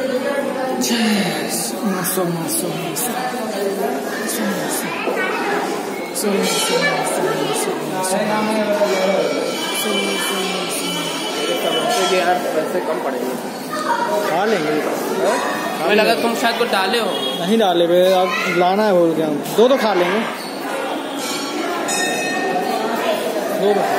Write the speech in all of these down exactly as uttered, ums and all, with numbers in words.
Maso, maso, maso. Maso, maso, maso, maso, maso. यार पैसे कम पड़ेंगे। खा लेंगे। हमें लगा तुम शायद को डाले हो। नहीं डाले बे, अब लाना है बोल के हम दो तो खा लेंगे। दो दो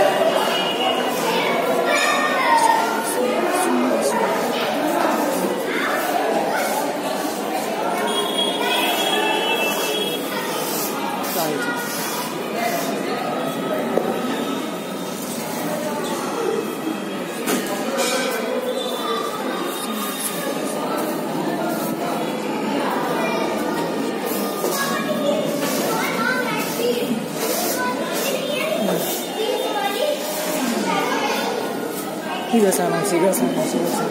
siga sana, siga sana, siga sana.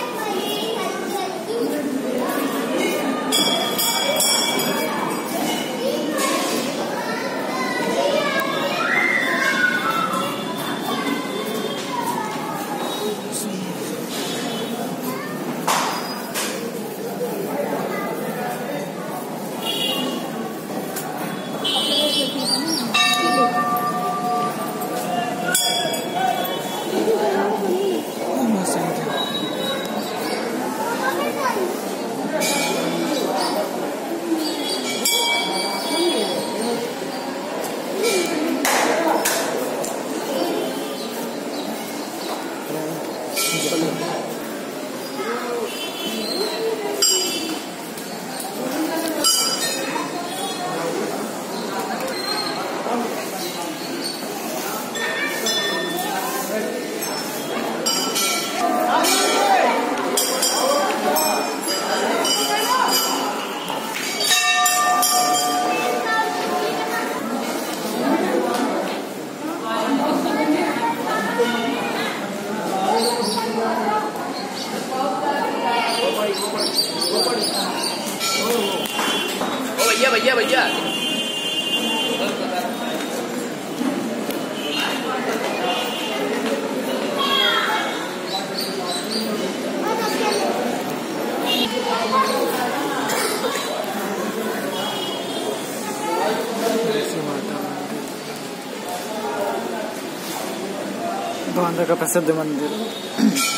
भैया भैया भैया बांद्रा का प्रसिद्ध मंदिर।